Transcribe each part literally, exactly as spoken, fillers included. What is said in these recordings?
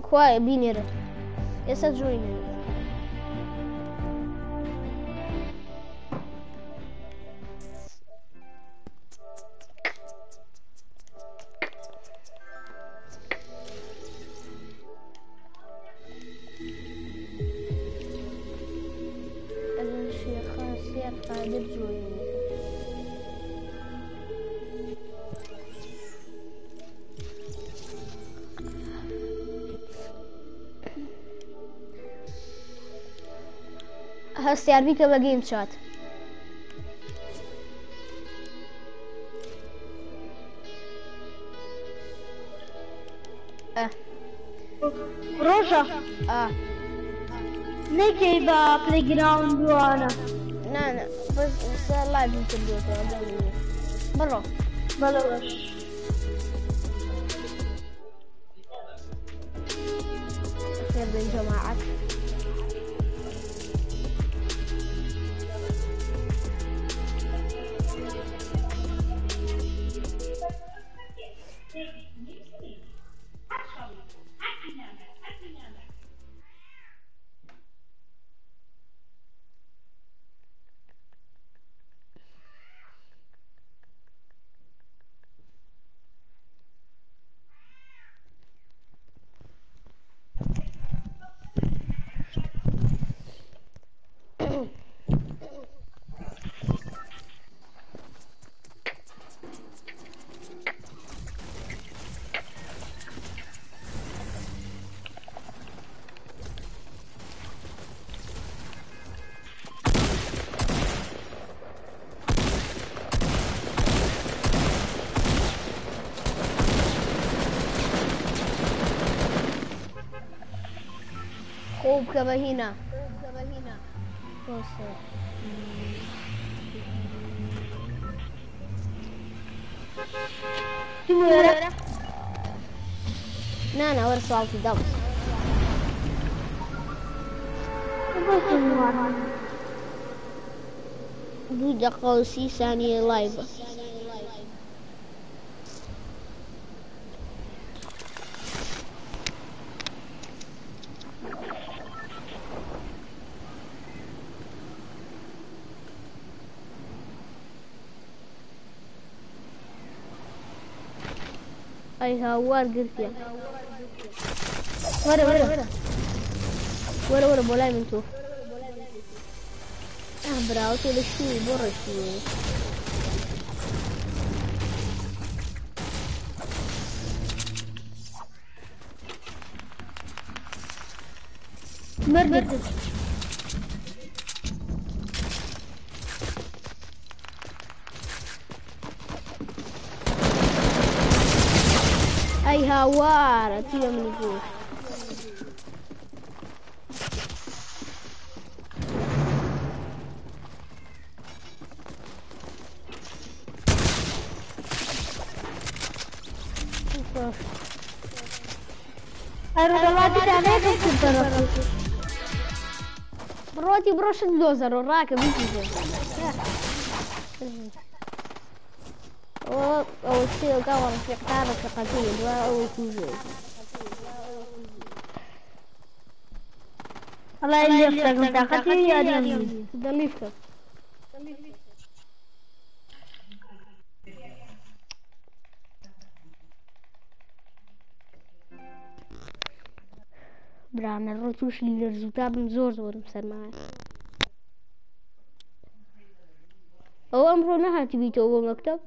خوای بینێرە ئێستا جوین قادر جوين هستيار بيك بجيم شات اه روجا اه نكي با بلاي جراوند وانا لا لا بس بس لايف انترفيو برا بلاش خير بين جماعات خوب كما هنا لا لا ورا صوتي دم دو دقيقة وستين ثانية لايف اي هوار قلت يا ورا ورا ورا ورا بولاي من تو اه براو تقول شوي برا شوي مرد اي هوار تيجي من يقول بروتي بروش الدوزر وراكب يجي أو أو شيء كمان في قارة ثقافية أو كوزي الله يلفك ثقافية يا ديني دليفك برانا الرتوش اللي رزقتها بنزور زور مسمى هو أمره نها تبي تو مكتب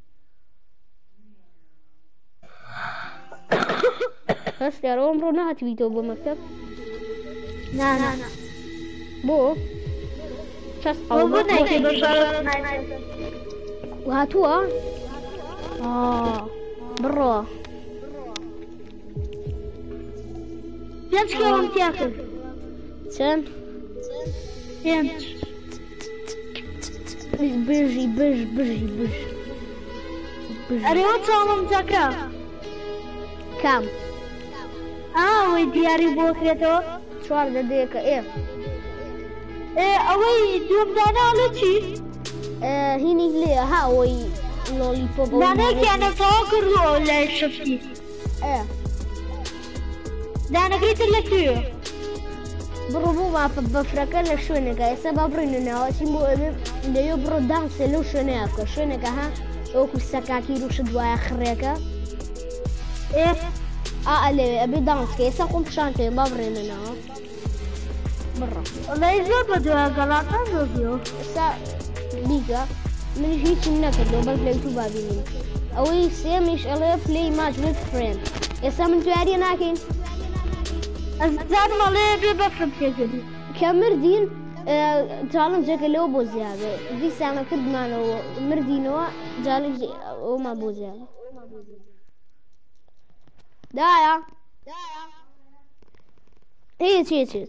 بس يا عمره نها تبي تو مكتب لا لا بو شاس وبنا كي بشارة وهاتوها آه برا جنس كم تأكل سن جنس بيجي بيجي بيجي بيجي أريد صالم زكاة كم آه ويدياري بوكرتو شوار دقيقة إيه إيه أوي دوم دانا لتشي آه هني ليه ها وي لولي بوب دانا كأنا فاكر ولا شفتي إيه دانەکەی تر لەکوێ بڕۆ بۆ مافە بەفرەکە لە شوێنێکە ئێستا با بڕینەوە چی بۆ ئەبێ لەوێ بڕۆ دانسێ لەو شوێنەیە بکە شوێنێکە ها ئەوکو سەکاکی ڕوشت وایە خڕێکە ئێ ئا لەوێ ئەبێ دانسکە ئێستا خۆم پیشانتێ با بڕێنەوە بڕۆ وەڵای زۆر بەدوایە گەڵاتان زۆبیەوە ئێستا بیکە منیش هیچیم نەکردەوە بەس لە یوتیوب بابینین ئەوەی سێمیش ئەڵێ پلەی ماچ ویت فرێند ئێستا من تویاریە ناکەین ئەزار مەڵێ بێ بەفرم پێکردی کە مردین چاڵنجەکە لەوە بۆ زیادە دیسانە کردمانەوە مردینەوە جاڵی ئەوما بۆ زیادە دایە هیچ هیچ هیچ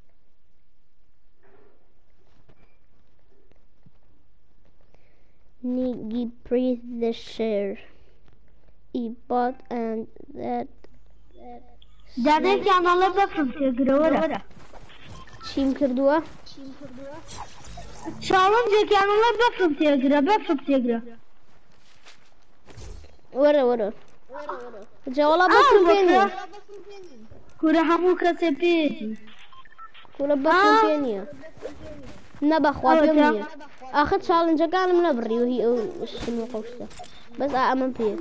Niggy breathe the share. He bought and that. دادێکیان ئەڵێ بەفرم پێگرەوەرە چیم کردووە؟ چاڵنجێکیان ئەڵێ بەفرم تێگرە بەفرم تێگرە وەرە وەرە جاوەڵا بەفرم پێ نییە کورە هەموو کەسێ پێێتی کورە بەفرم پێ نییە نەبەخوا پێم نییە ئاخە چاڵنجەکانم نەبڕی و هی ئەو شنو قەوشتە بەس ئا ئەمەم پێ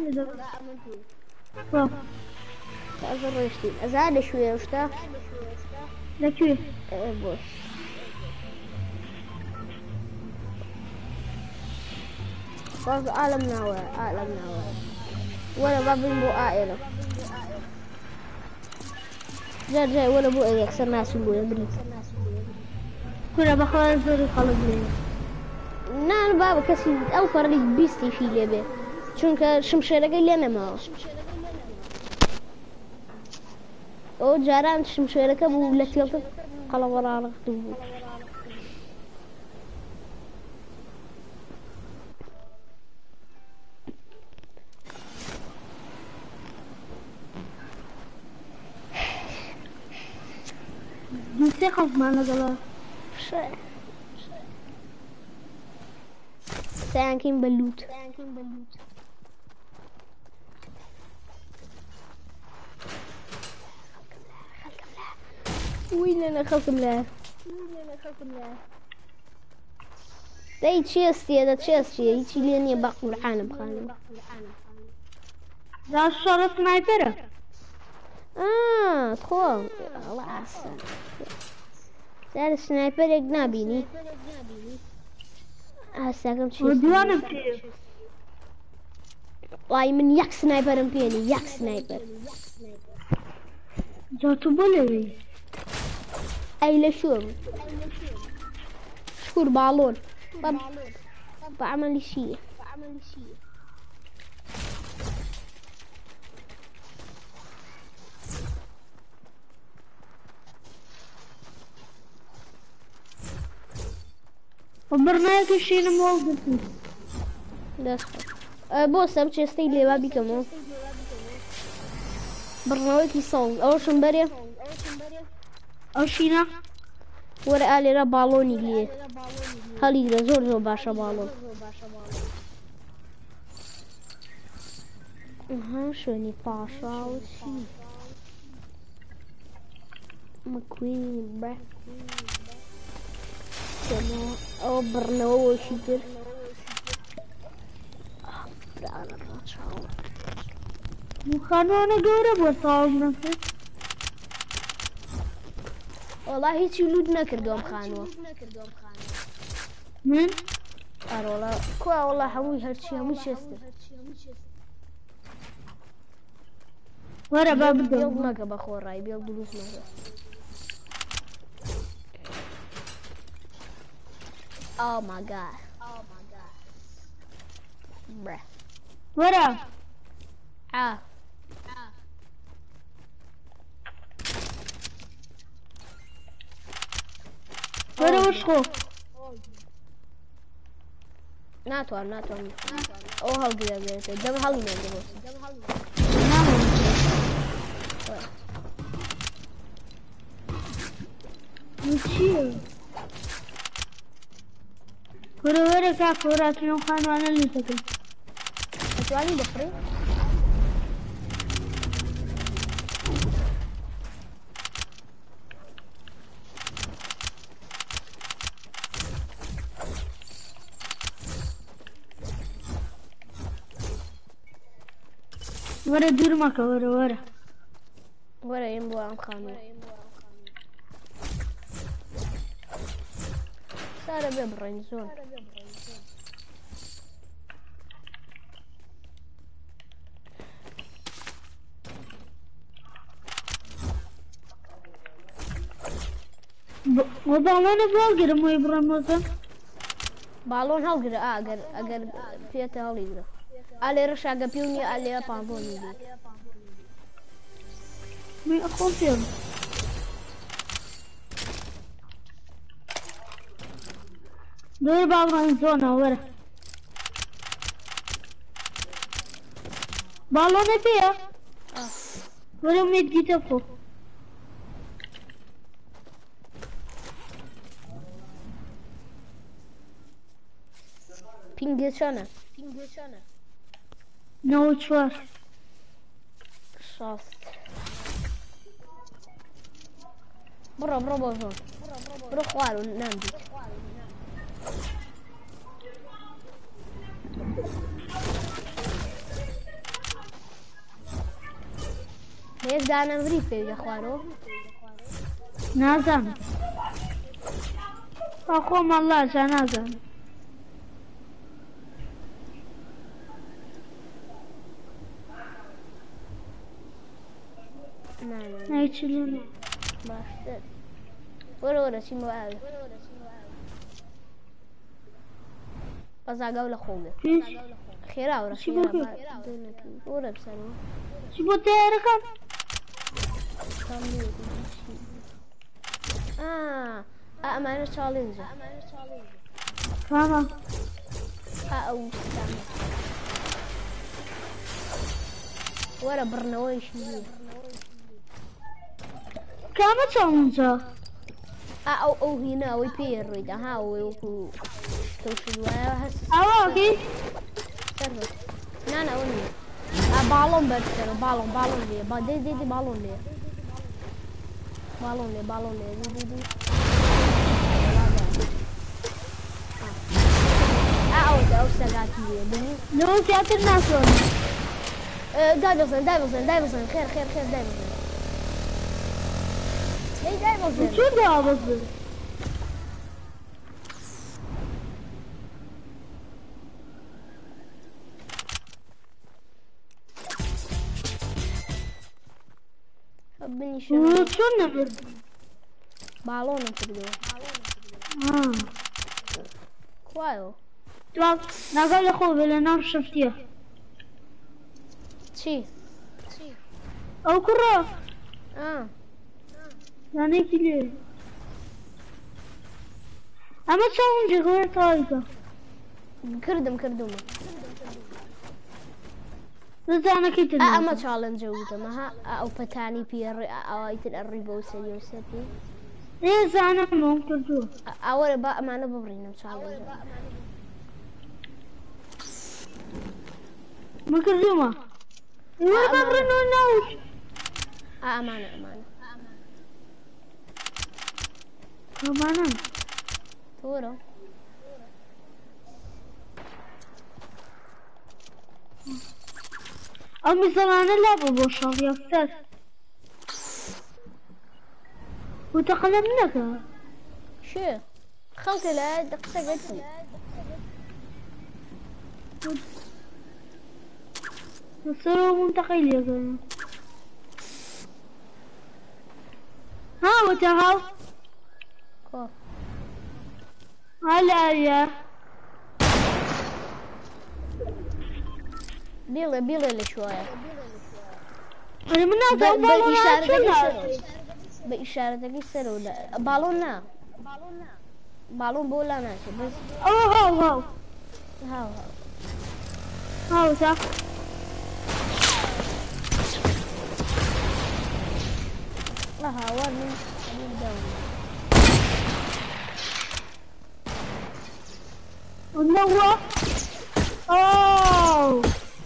تازە ڕۆیشتین ئەزا لەکوێ شتە لەکوێ بۆش باز ئالم ناوە ئالم ناوە وەرە با بین بۆ ئائێرە جار جای وەرە بۆ ئەوێ یەکسەر ناسوون بۆ بریت کورە بەخوا زۆری خەڵک لێ نان بابە کەسی ئەو فەڕی بیستیشی لێ بێ چونکە شمشێرەکەی لێ نەماوە ئەو جاران شمشێرەکە بوو لە تێڵتە قەڵەوەڕاڕەخت بوو دووسێ خەڵکمان لەگەڵا سیانکەین بە لووت وی لێنە خەڵکم لە دەی چێستێدە چێستیە هیچی لێ نییە بە قورعانە بخانەوە ڕاست شەڕە سنایپەرە خۆ ئاسە زارە سنایپەرێک نابینی ئاستاکەم چی دوانم پێ وای من یەک سنایپەرم پێنی یەک سنایپەر جا تو بۆ لەوێ ئەی لە شوڕ شکور باڵۆن بە عەمەلی شیە بڕنایەکە شینم وەڵگرتی بۆ سەم چێستەی لێوا بیکەمەوە بڕنەوەیکی ساڵ ئەوەشم بەرێ ئەو شینە وەرە ئالێرە باڵۆنی لێ هەڵیگرە زۆر زۆر باشە باڵۆن ها شوێنی پاشاوچی مەکوێنی بە ئەوە بڕنەوەشی تر خانوانە گەورە بۆ تاوم نەکرد وەڵا هیچی لوت نەکردوم خانووە من ئەرۆڵە کو وەڵا هەمووی هەرچی هەمووی چێستە وەرە با بێڵ بدەم نەکە بە خۆڕایی بێڵ دروست نەکە Oh my god. Oh my god. Bruh. وەرە Ah. وەرە وەشخۆ ناتوان ناتوان ئەو هەڵگرێت دەم هەڵی نێنێت چییە وەرە وەرە کاکە وەراتونە و خانوانە لوتەکەی دەتوانی بخڕی ورا دور مكة ورا ورا ورا ينبو عم خانو صار بيبرين زون وبالون بوغر مو يبرموزن بالون هالقرا اقر اقر فيتا هالقرا علي رشا قبيوني علي بامبوني مي اخون فيهم دور بالون زونا ورا بالون فيها اه ورا ميدي تفو بينجي شانا بينجي شانا نو تشوار شاست برا برا برا برا خوالو نام بيت ليش دانا مريفة يا خوالو نازم اخوم الله جنازم نعم نيتشلون باشتر ورا ورا شي موال بس عقاولة خوجة فيش خيرا ورا شي خيرا بوكي؟ ما دونك ورا بسنو شبو تيركم كم بيت اه اه ما انا تشالنج كما اه او استعمل ورا برنويش مدير كما تشونجا او او هنا ويبير ريدا ها ويوكو توشد ويا هس اواكي سرت نانا وني ا بالون برتر بالون بالون لي با دي دي دي بالون لي بالون لي بالون لي دي دي دي ا او او سغاتي دي لو تياتر ناسون دايفرسون دايفرسون دايفرسون خير خير خير دايفرسون ليه دايفرسون شو ده بس بني شو شو نبر بالون تبدو اه كوايو طب نقول اخو بلا نام شفتيه شي او كره اه يعني كده اما تشونجا غير طايقه كردم كردم بس انا كنت اه اما تشالنج وده ما او فتاني بير او ايتن الريبو سيو سيتي ايه انا ممكن تو اول بقى ما انا ببرينا تشالنج ممكن دوما ما ببرنا نوش اه امانه امانه كمان تورو أمي زمان اللعبة بوشال يا أستاذ وتقلبناك شو خلت لا دقيقة قلتلي نصيروا منتقل يا قلنا ها وتهاو كو هلا يا بيلا بيلا لي شوية أنا من ب- هذا بالون بإشارتك عشان يسروا بإشارتك يسروا لا بالون نا بالون بولا ماشي بس أو هاو هاو هاو هاو هاو صح لا هاو من ونوع أوه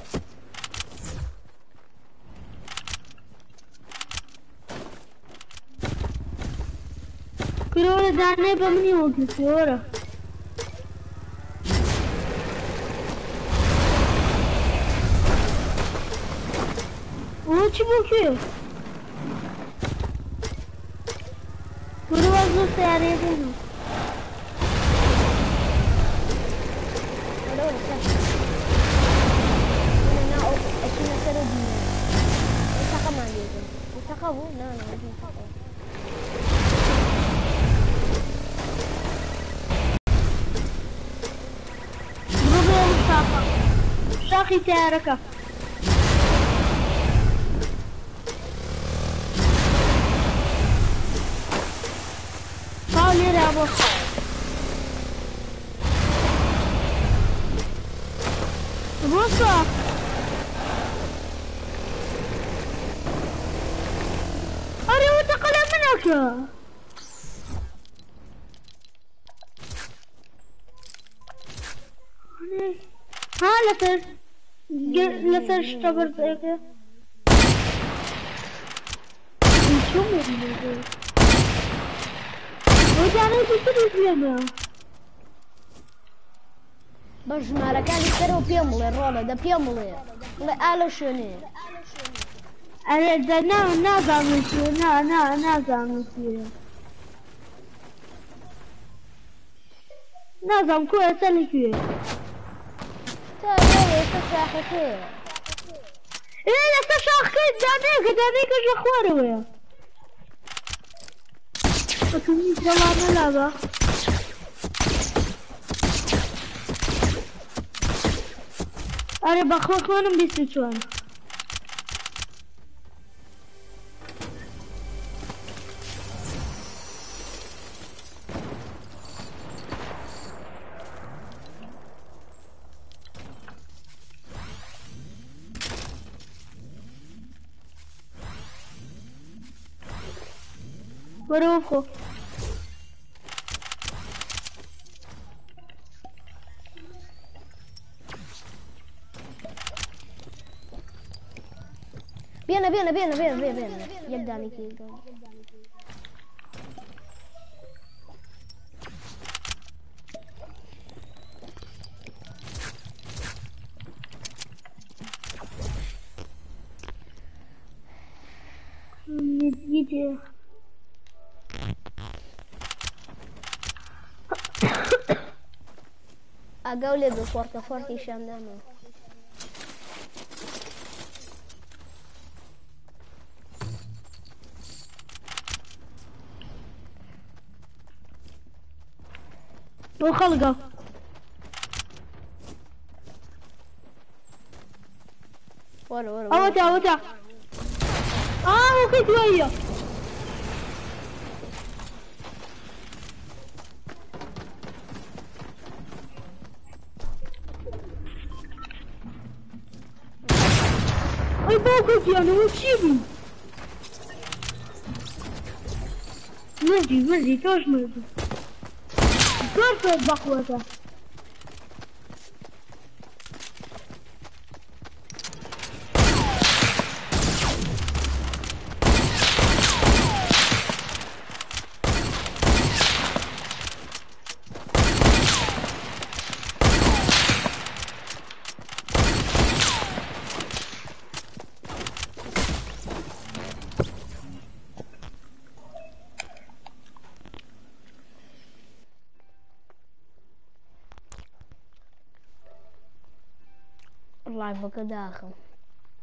كلنا داني بمني وقت ورا اون چی بود که؟ برو باز دو سیاره دارم Allora, sai. No, no, è sulla serodina. Mi sa che meglio. Mi sa che vuoi? No, no, mi sa che. برو به مصطفى شاخي سيارك حاولي رابو بوصة أري وتقل منك ها لسر لسر اشتبر ذيك شو مدري وجاني تدري فيها Bajmara, كان يشتروا بيملي الرولة ده بيملي. قالوا شنو؟ أنا ده نا نا زامنتي نا نا نا زامنتي نا زام كوي سلكي ترى يستشاخكي. إيه يستشاخكي دانيك دانيك جخوره ويا وكمي زمان لعبة أنا بخوك وانا بيستشوان بروفو Viene, viene, viene, viene, viene, viene. يقدرني كذا. يجي أقولي بفورت فورتي شاندانا. وخلقه ورا ورا اوتا اوتا اه وكنت ويا اي باكوت يعني وتشيبي مرجي مرجي توش مرجي كيف بقوته والله بقى داخل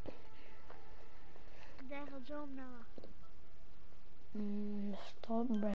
داخل جوم نوا ستوب